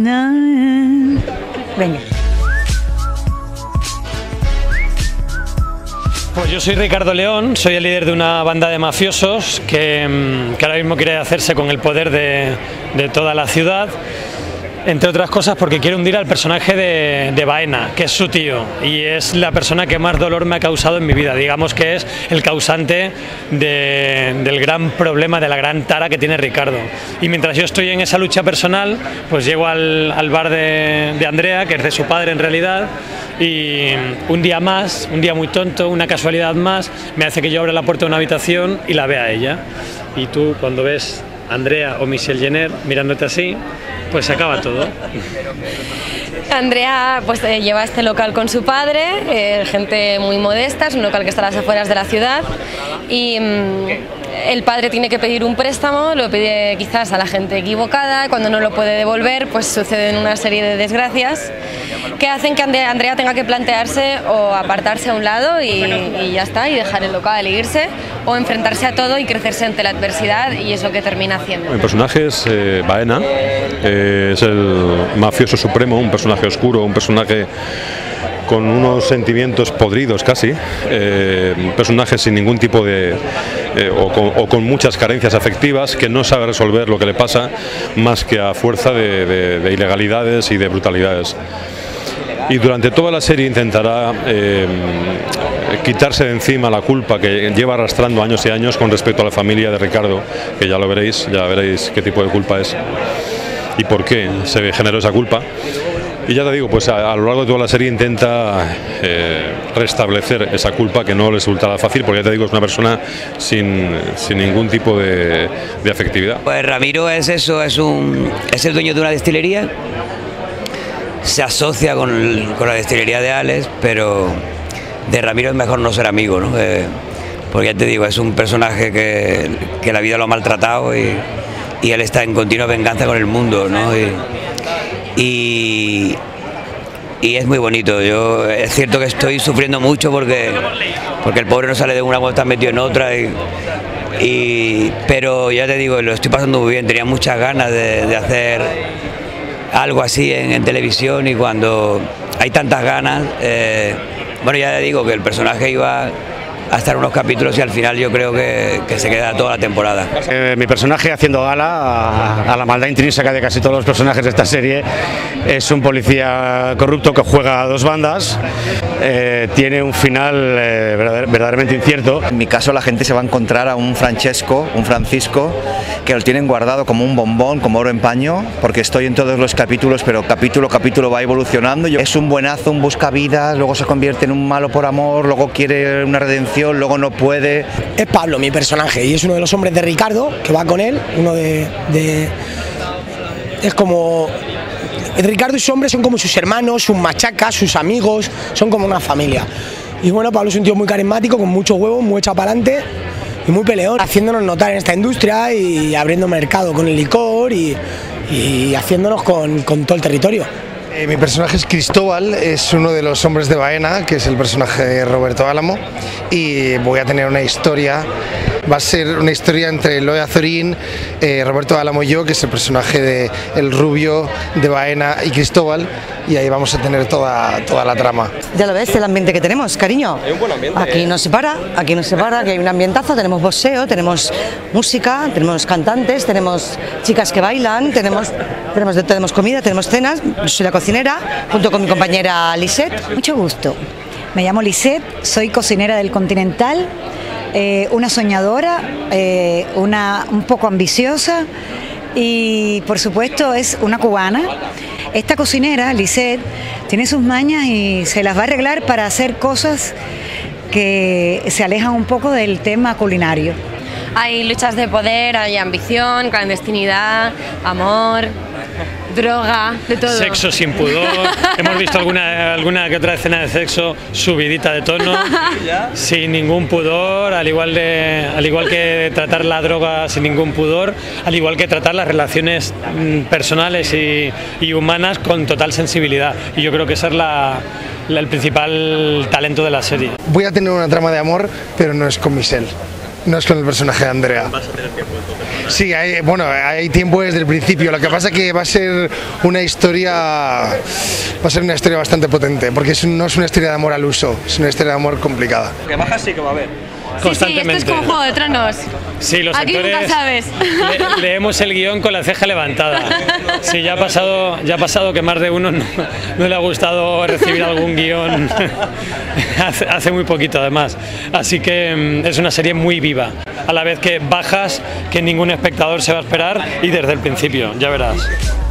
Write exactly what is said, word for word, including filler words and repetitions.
No. Venga. Pues yo soy Ricardo León, soy el líder de una banda de mafiosos que, que ahora mismo quiere hacerse con el poder de, de toda la ciudad, entre otras cosas porque quiere hundir al personaje de, de Baena, que es su tío, y es la persona que más dolor me ha causado en mi vida. Digamos que es el causante de, del gran problema, de la gran tara que tiene Ricardo. Y mientras yo estoy en esa lucha personal, pues llego al, al bar de, de Andrea, que es de su padre en realidad, y un día más, un día muy tonto, una casualidad más, me hace que yo abra la puerta de una habitación y la vea a ella. Y tú, cuando ves a Andrea o Michelle Jenner mirándote así, pues se acaba todo. Andrea pues eh, lleva este local con su padre, eh, gente muy modesta, es un local que está a las afueras de la ciudad y mmm, el padre tiene que pedir un préstamo, lo pide quizás a la gente equivocada, cuando no lo puede devolver pues suceden una serie de desgracias que hacen que Andrea tenga que plantearse o apartarse a un lado y, y ya está, y dejar el local e irse, o enfrentarse a todo y crecerse ante la adversidad, y es lo que termina haciendo. El personaje es eh, Baena, eh, es el mafioso supremo, un personaje oscuro, un personaje con unos sentimientos podridos casi, eh, un personaje sin ningún tipo de, eh, o, con, o con muchas carencias afectivas, que no sabe resolver lo que le pasa más que a fuerza de, de, de ilegalidades y de brutalidades. Y durante toda la serie intentará eh, quitarse de encima la culpa que lleva arrastrando años y años con respecto a la familia de Ricardo, que ya lo veréis, ya veréis qué tipo de culpa es y por qué se generó esa culpa. Y ya te digo, pues a, a lo largo de toda la serie intenta eh, restablecer esa culpa, que no le resultará fácil, porque ya te digo, es una persona sin, sin ningún tipo de, de afectividad. Pues Ramiro es eso, es, un, es el dueño de una destilería, se asocia con, con la destilería de Alex, pero de Ramiro es mejor no ser amigo, ¿no? Eh, porque ya te digo, es un personaje que, que la vida lo ha maltratado y, y él está en continua venganza con el mundo, ¿no? Y, y, y es muy bonito. Yo es cierto que estoy sufriendo mucho porque, porque el pobre no sale de una cuando está metido en otra, y, y, pero ya te digo, lo estoy pasando muy bien. Tenía muchas ganas de, de hacer algo así en, en televisión, y cuando hay tantas ganas, eh, bueno, ya digo que el personaje iba a estar unos capítulos y al final yo creo que, que se queda toda la temporada. Eh, mi personaje, haciendo gala a, a la maldad intrínseca de casi todos los personajes de esta serie, es un policía corrupto que juega a dos bandas, eh, tiene un final eh, verdaderamente incierto. En mi caso la gente se va a encontrar a un Francesco, un Francisco, que lo tienen guardado como un bombón, como oro en paño, porque estoy en todos los capítulos, pero capítulo a capítulo va evolucionando. Es un buenazo, un buscavidas, luego se convierte en un malo por amor, luego quiere una redención, luego no puede. Es Pablo, mi personaje, y es uno de los hombres de Ricardo, que va con él, uno de... de... es como... Ricardo y su hombre son como sus hermanos, sus machacas, sus amigos, son como una familia. Y bueno, Pablo es un tío muy carismático, con muchos huevos, muy echado para adelante y muy peleón, haciéndonos notar en esta industria y abriendo mercado con el licor y, y haciéndonos con, con todo el territorio. Eh, mi personaje es Cristóbal, es uno de los hombres de Baena, que es el personaje de Roberto Álamo, y voy a tener una historia, va a ser una historia entre Eloy Azorín, eh, Roberto Álamo y yo, que es el personaje de El Rubio, de Baena y Cristóbal, y ahí vamos a tener toda, toda la trama. Ya lo ves, el ambiente que tenemos, cariño. Hay un buen ambiente. Aquí no se para, aquí no se para, aquí hay un ambientazo, tenemos boxeo, tenemos música, tenemos cantantes, tenemos chicas que bailan, tenemos, tenemos, tenemos comida, tenemos cenas. Yo soy la cocinera, junto con mi compañera Lisette. Mucho gusto. Me llamo Lisette, soy cocinera del Continental, eh, una soñadora, eh, una un poco ambiciosa y por supuesto es una cubana. Esta cocinera, Lisette, tiene sus mañas y se las va a arreglar para hacer cosas que se alejan un poco del tema culinario. Hay luchas de poder, hay ambición, clandestinidad, amor, droga, de todo. Sexo sin pudor. Hemos visto alguna, alguna que otra escena de sexo subidita de tono, sin ningún pudor, al igual, de, al igual que tratar la droga sin ningún pudor, al igual que tratar las relaciones personales y, y humanas con total sensibilidad. Y yo creo que ese es la, la, el principal talento de la serie. Voy a tener una trama de amor, pero no es con Michelle. no es con el personaje de Andrea. Vas a tener tiempo entonces. Sí, hay, bueno, hay tiempo desde el principio. Lo que pasa es que va a ser una historia, va a ser una historia bastante potente, porque es, no es una historia de amor al uso, es una historia de amor complicada. Que bajas sí que va a haber. Sí, sí, esto es como Juego de Tronos. Sí, los Aquí actores nunca sabes. le- leemos el guión con la ceja levantada. Sí, ya ha pasado, ya ha pasado que más de uno no, no le ha gustado recibir algún guión hace, hace muy poquito además. Así que mm, es una serie muy viva, a la vez que bajas, que ningún espectador se va a esperar y desde el principio, ya verás.